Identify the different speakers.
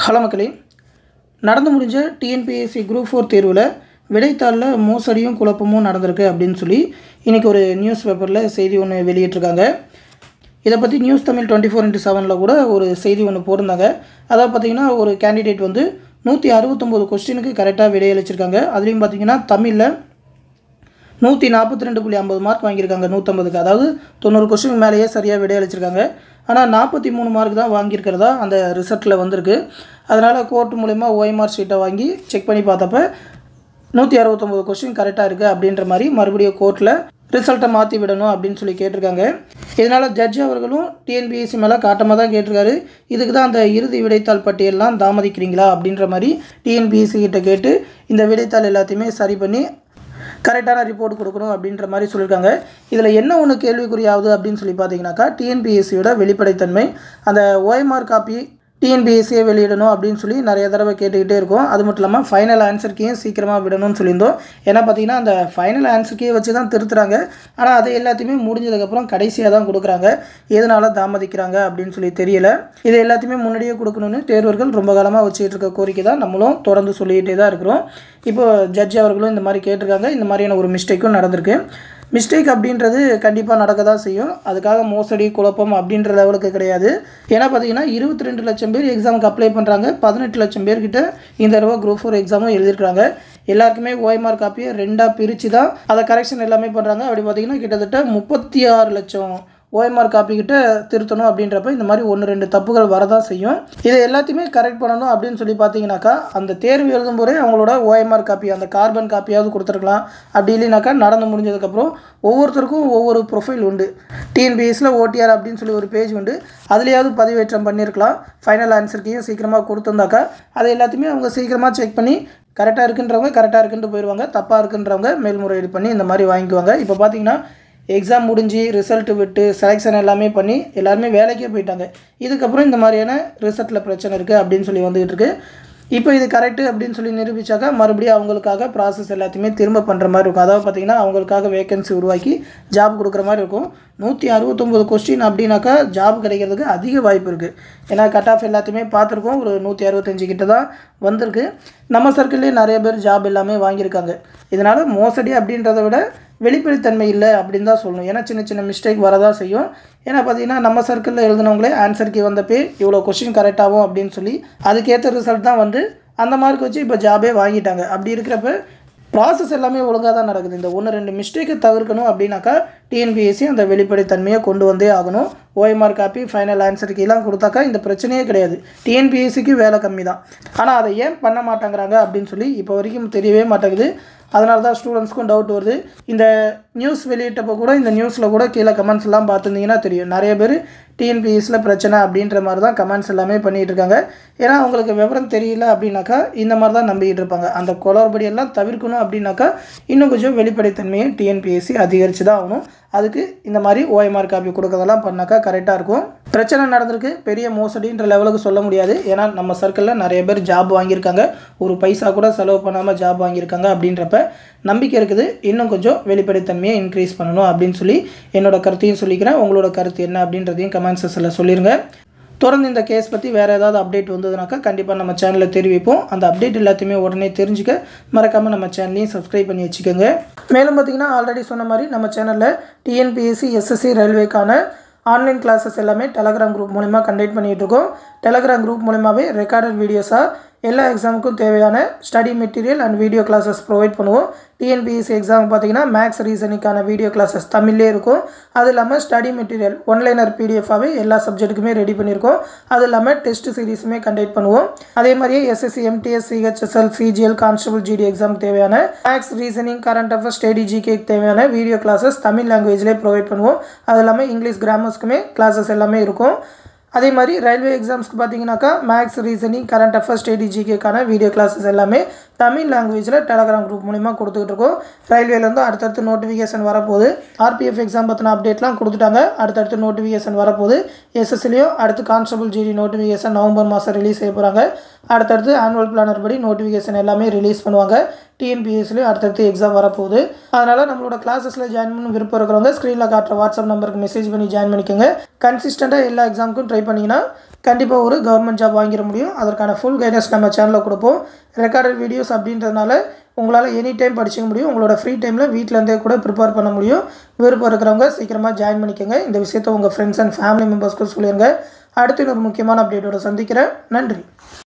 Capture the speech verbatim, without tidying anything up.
Speaker 1: Hello மக்களே, நடந்து முடிஞ்ச டிஎன்பிஎஸ்சி குரூப் ஃபோர் தேர்வில் விடைத்தாளில் மோசடியும் குழப்பமும் நடந்திருக்கு அப்படின்னு சொல்லி இன்றைக்கி ஒரு நியூஸ் பேப்பரில் செய்தி ஒன்று வெளியிட்டிருக்காங்க. இதை பற்றி news Tamil twenty four into செவனில் கூட ஒரு செய்தி ஒன்று போட்டிருந்தாங்க. அதாவது பார்த்திங்கன்னா ஒரு கேண்டிடேட் வந்து நூற்றி அறுபத்தொம்போது கொஸ்டினுக்கு கரெக்டாக விடையளிச்சிருக்காங்க. அதுலேயும் பார்த்திங்கன்னா தமிழில் நூற்றி நாற்பத்தி ரெண்டு புள்ளி ஐம்பது மார்க் வாங்கியிருக்காங்க நூற்றம்பதுக்கு. அதாவது தொண்ணூறு கொஸ்டின் மேலேயே சரியாக விடையளிச்சிருக்காங்க. ஆனால் நாற்பத்தி மூணு மார்க் தான் வாங்கியிருக்கிறதா அந்த ரிசல்ட்டில் வந்திருக்கு. அதனால் கோர்ட் மூலிமா ஓஎம்ஆர் ஷீட்டை வாங்கி செக் பண்ணி பார்த்தப்ப நூற்றி அறுபத்தொம்போது கொஸ்டின் கரெக்டாக இருக்குது அப்படின்ற மாதிரி மறுபடியும் கோர்ட்டில் ரிசல்ட்டை மாற்றி விடணும் அப்படின்னு சொல்லி கேட்டிருக்காங்க. இதனால் ஜட்ஜ் அவர்களும் டிஎன்பிஎஸ்சி மேலே காட்டமாக தான் கேட்டிருக்காரு. இதுக்கு தான் அந்த இறுதி விடைத்தாள் பட்டியலாம் தாமதிக்கிறீங்களா அப்படின்ற மாதிரி டிஎன்பிஎஸ்சி கிட்ட கேட்டு இந்த விடைத்தாள் எல்லாத்தையுமே சரி பண்ணி கரெக்டான ரிப்போர்ட் கொடுக்கணும் அப்படின்ற மாதிரி சொல்லியிருக்காங்க. இதில் என்ன ஒன்று கேள்விக்குறியாகுது அப்படின்னு சொல்லி பார்த்தீங்கன்னாக்கா, டிஎன்பிஎஸ்சியோட வெளிப்படைத்தன்மை. அந்த ஓஎம்ஆர் காப்பி டிஎன்பிஎஸ்சியை வெளியிடணும் அப்படின்னு சொல்லி நிறைய தடவை கேட்டுக்கிட்டே இருக்கும். அது மட்டும் இல்லாமல் ஃபைனல் ஆன்சர் கீயும் சீக்கிரமாக விடணும்னு சொல்லியிருந்தோம். ஏன்னா பார்த்தீங்கன்னா அந்த ஃபைனல் ஆன்சர் கீயை வச்சு தான் திருத்துறாங்க. ஆனால் அது எல்லாத்தையுமே முடிஞ்சதுக்கப்புறம் கடைசியாக தான் கொடுக்குறாங்க. எதனால் தாமதிக்கிறாங்க அப்படின்னு சொல்லி தெரியல. இது எல்லாத்தையுமே முன்னாடியே கொடுக்கணும்னு தேர்வர்கள் ரொம்ப காலமாக வச்சுக்கிட்டு இருக்க கோரிக்கை தான் நம்மளும் தொடர்ந்து சொல்லிக்கிட்டே தான் இருக்கிறோம். இப்போ ஜட்ஜ் அவர்களும் இந்த மாதிரி கேட்டிருக்காங்க. இந்த மாதிரியான ஒரு மிஸ்டேக்கும் நடந்திருக்கு. மிஸ்டேக் அப்படின்றது கண்டிப்பாக நடக்க தான் செய்யும். அதுக்காக மோசடி குழப்பம் அப்படின்ற லெவலுக்கு கிடையாது. ஏன்னா பார்த்தீங்கன்னா இருபத்தி ரெண்டு லட்சம் பேர் எக்ஸாமுக்கு அப்ளை பண்ணுறாங்க. பதினெட்டு லட்சம் பேர்கிட்ட இந்த தடவை குரூப் ஃபோர் எக்ஸாமும் எழுதியிருக்காங்க. எல்லாருக்குமே ஓஎம்ஆர் காப்பியை ரெண்டாக பிரித்து தான் அதை கரெக்ஷன் எல்லாமே பண்ணுறாங்க. அப்படி பார்த்திங்கன்னா கிட்டத்தட்ட முப்பத்தி ஆறு லட்சம் ஓஎம்ஆர் காப்பி கிட்ட திருத்தணும். அப்படின்றப்ப இந்த மாதிரி ஒன்று ரெண்டு தப்புகள் வரதான் செய்யும். இதை எல்லாத்தையுமே கரெக்ட் பண்ணணும் அப்படின்னு சொல்லி பார்த்தீங்கன்னாக்கா, அந்த தேர்வு எழுதும் போதே அவங்களோட ஓஎம்ஆர் காப்பி அந்த கார்பன் காப்பியாவது கொடுத்துருக்கலாம். அப்படி இல்லைனாக்கா நடந்து முடிஞ்சதுக்கப்புறம் ஒவ்வொருத்தருக்கும் ஒவ்வொரு ப்ரொஃபைல் உண்டு. டிஎன்பிஎஸ்சியில் ஓடிஆர் அப்படின்னு சொல்லி ஒரு பேஜ் உண்டு. அதுலேயாவது பதிவேற்றம் பண்ணியிருக்கலாம். ஃபைனல் ஆன்சருக்கையும் சீக்கிரமாக கொடுத்துருந்தாக்கா அதை எல்லாத்தையுமே அவங்க சீக்கிரமாக செக் பண்ணி கரெக்டாக இருக்குன்றவங்க கரெக்டாக இருக்குன்ட்டு போயிடுவாங்க. தப்பாக இருக்குன்றவங்க மேல்முறையீடு பண்ணி இந்த மாதிரி வாங்கிக்குவாங்க. இப்போ பார்த்தீங்கன்னா எக்ஸாம் முடிஞ்சு ரிசல்ட்டு விட்டு செலெக்ஷன் எல்லாமே பண்ணி எல்லாருமே வேலைக்கே போயிட்டாங்க. இதுக்கப்புறம் இந்த மாதிரியான ரிசல்ட்டில் பிரச்சனை இருக்குது அப்படின்னு சொல்லி வந்துகிட்டு இருக்கு. இப்போ இது கரெக்டு அப்படின்னு சொல்லி நிரூபித்தாக்கா மறுபடியும் அவங்களுக்காக ப்ராசஸ் எல்லாத்தையுமே திரும்ப பண்ணுற மாதிரி இருக்கும். அதாவது பார்த்திங்கன்னா அவங்களுக்காக வேகன்சி உருவாக்கி ஜாப் கொடுக்குற மாதிரி இருக்கும். நூற்றி அறுபத்தொம்போது கொஸ்டின் அப்படின்னாக்கா ஜாப் கிடைக்கிறதுக்கு அதிக வாய்ப்பு இருக்குது. ஏன்னா கட் ஆஃப் எல்லாத்தையுமே பார்த்துருக்கோம். ஒரு நூற்றி அறுபத்தஞ்சு கிட்ட தான் வந்திருக்கு. நம்ம சர்க்கிள்லேயே நிறைய பேர் ஜாப் எல்லாமே வாங்கியிருக்காங்க. இதனால் மோசடி அப்படின்றத விட வெளிப்படைத்தன்மை இல்லை அப்படின்னு தான் சொல்லணும். ஏன்னா சின்ன சின்ன மிஸ்டேக் வரதான் செய்யும். ஏன்னா பார்த்தீங்கன்னா நம்ம சர்க்கிளில் எழுதினவங்களே ஆன்சருக்கு வந்தப்பே இவ்வளோ கொஸ்டின் கரெக்டாகும் அப்படின்னு சொல்லி அதுக்கேற்ற ரிசல்ட் தான் வந்து அந்த மார்க் வச்சு இப்போ ஜாபே வாங்கிட்டாங்க. அப்படி இருக்கிறப்ப ப்ராசஸ் எல்லாமே ஒழுங்காக தான் நடக்குது. இந்த ஒன்று ரெண்டு மிஸ்டேக்கை தவிர்க்கணும் அப்படின்னாக்கா டிஎன்பிஎஸ்சி அந்த வெளிப்படைத்தன்மையை கொண்டு வந்தே ஆகணும். ஓஎம்ஆர் காப்பி ஃபைனல் ஆன்சருக்கு எல்லாம் கொடுத்தாக்கா இந்த பிரச்சனையே கிடையாது. டிஎன்பிஎஸ்சிக்கு வேலை கம்மி தான். ஆனால் அதை ஏன் பண்ண மாட்டேங்கிறாங்க அப்படின்னு சொல்லி இப்போ வரைக்கும் தெரியவே மாட்டேங்குது. அதனால தான் ஸ்டூடெண்ட்ஸ்க்கும் டவுட் வருது. இந்த நியூஸ் வெளியிட்டப்போ கூட இந்த நியூஸில் கூட கீழே கமெண்ட்ஸ் எல்லாம் பார்த்துருந்தீங்கன்னா தெரியும். நிறைய பேர் டிஎன்பிஎஸ்சியில் பிரச்சனை அப்படின்ற மாதிரி தான் கமெண்ட்ஸ் எல்லாமே பண்ணிகிட்டு இருக்காங்க. ஏன்னா அவங்களுக்கு விவரம் தெரியல அப்படின்னாக்கா இந்த மாதிரி தான் நம்பிக்கிட்டு இருப்பாங்க. அந்த குளறுபடியெல்லாம் தவிர்க்கணும் அப்படின்னாக்கா இன்னும் கொஞ்சம் வெளிப்படைத்தன்மையை டிஎன்பிஎஸ்சி அதிகரித்து தான் ஆகணும். அதுக்கு இந்த மாதிரி ஓஎம்ஆர் காப்பி கொடுக்கறதெல்லாம் பண்ணாக்கா கரெக்டாக இருக்கும். பிரச்சனை நடந்திருக்கு, பெரிய மோசடின்ற லெவலுக்கு சொல்ல முடியாது. ஏன்னா நம்ம சர்க்கிளில் நிறைய பேர் ஜாப் வாங்கியிருக்காங்க. ஒரு பைசா கூட செலவு பண்ணாமல் ஜாப் வாங்கியிருக்காங்க. அப்படின்றப்ப நம்பிக்கை இருக்குது. இன்னும் கொஞ்சம் வெளிப்படைத்தன்மையை இன்க்ரீஸ் பண்ணணும் அப்படின்னு சொல்லி என்னோட கருத்தையும் சொல்லிக்கிறேன். உங்களோட கருத்து என்ன அப்படின்றதையும் கமெண்ட் செக்ஷனில் சொல்லிடுங்க. தொடர்ந்து இந்த கேஸ் பற்றி வேறு ஏதாவது அப்டேட் வந்ததுனாக்கா கண்டிப்பாக நம்ம சேனலில் தெரிவிப்போம். அந்த அப்டேட் எல்லாத்தையுமே உடனே தெரிஞ்சுக்க மறக்காமல் நம்ம சேனலையும் சப்ஸ்கிரைப் பண்ணி வச்சுக்கோங்க. மேலும் பார்த்திங்கன்னா ஆல்ரெடி சொன்ன மாதிரி நம்ம சேனலில் டிஎன்பிஎஸ்சி எஸ்எஸ்சி ரயில்வேக்கான ஆன்லைன் கிளாஸஸ் எல்லாமே டெலகிராம் குரூப் மூலிமா கண்டக்ட் பண்ணிகிட்டு இருக்கோம். டெலகிராம் குரூப் மூலிமாவே ரெக்கார்டட் வீடியோஸாக எல்லா எக்ஸாமுக்கும் தேவையான study material and video classes provide பண்ணுவோம். டிஎன்பிஎஸ்சி எக்ஸாம் பார்த்திங்கன்னா மேக்ஸ் ரீசனிங்கான வீடியோ கிளாஸஸ் தமிழ்லேயே இருக்கும். அது இல்லாமல் ஸ்டடி மெட்டீரியல் ஒன்லைனர் பிடிஎஃபாகவே எல்லா சப்ஜெக்ட்டுக்குமே ரெடி பண்ணியிருக்கோம். அது இல்லாமல் டெஸ்ட் சீரிஸுமே கண்டக்ட் பண்ணுவோம். அதே மாதிரியே SSC MTS CHSL CGL constable GD எக்ஸாமுக்கு தேவையான maths reasoning current affairs study ஜிகேக்கு தேவையான வீடியோ கிளாஸஸ் தமிழ் லாங்குவேஜ்லேயே ப்ரொவைட் பண்ணுவோம். அது இல்லாமல் இங்கிலீஷ் கிராமர்ஸ்க்குமே கிளாஸஸ் எல்லாமே இருக்கும். அதே மாதிரி ரயில்வே எக்ஸாம்ஸ்க்கு பார்த்தீங்கன்னாக்கா maths reasoning current affairs study ஜிகேக்கான வீடியோ கிளாஸஸ் எல்லாமே தமிழ் லாங்குவேஜில் டெலகிராம் குரூப் மூலிமா கொடுத்துக்கிட்டு இருக்கோம். ரயில்வேலேருந்து அடுத்தடுத்து நோட்டிஃபிகேஷன் வரப்போகுது. ஆர்பிஎஃப் எக்ஸாம் பற்றின அப்டேட்லாம் கொடுத்துட்டாங்க. அடுத்தடுத்து நோட்டிஃபிகேஷன் வரப்போகுது. எஸ்எஸ்சிலையும் அடுத்து கான்ஸ்டபிள் ஜிடி நோட்டிஃபிகேஷன் நவம்பர் மாதம் ரிலீஸ் செய்ய போகிறாங்க. அடுத்தடுத்து ஆனுவல் பிளானர் படி நோட்டிஃபிகேஷன் எல்லாமே ரிலீஸ் பண்ணுவாங்க. டிஎன்பிஎஸ்சிலையும் அடுத்தடுத்து எக்ஸாம் வரப்போகுது. அதனால் நம்மளோட கிளாஸஸில் ஜாயின் பண்ண விருப்பம் இருக்கிறவங்க ஸ்க்ரீனில் காட்டுற வாட்ஸ்அப் நம்பருக்கு மெசேஜ் பண்ணி ஜாயின் பண்ணிக்கோங்க. கன்சிஸ்டண்ட்டாக எல்லா எக்ஸாமுக்கும் ட்ரை பண்ணிங்கன்னா கண்டிப்பாக ஒரு கவர்மெண்ட் ஜாப் வாங்கிட முடியும். அதற்கான ஃபுல் கைடன்ஸ் நம்ம சேனலில் கொடுப்போம். ரெக்கார்டட் வீடியோஸ் அப்படின்றதுனால உங்களால் எனி டைம் படிச்சிக்க முடியும். உங்களோட ஃப்ரீ டைமில் வீட்டிலேருந்தே கூட ப்ரிப்பேர் பண்ண முடியும். விருப்பம் இருக்கிறவங்க சீக்கிரமாக ஜாயின் பண்ணிக்கோங்க. இந்த விஷயத்தை உங்கள் ஃப்ரெண்ட்ஸ் அண்ட் ஃபேமிலி மெம்பர்ஸ்க்கு சொல்லிடுங்க. அடுத்து இன்னொரு முக்கியமான அப்டேட்டோட சந்திக்கிறேன். நன்றி.